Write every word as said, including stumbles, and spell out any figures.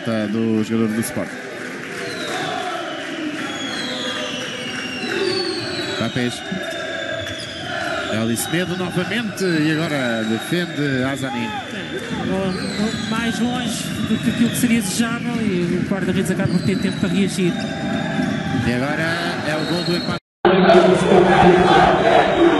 falta do jogador do Sport. Papéis. Hélice Medo novamente e agora defende Azanin. Mais longe do que aquilo que seria desejável e o guarda-redes acaba por ter tempo para reagir. E agora é o gol do empate.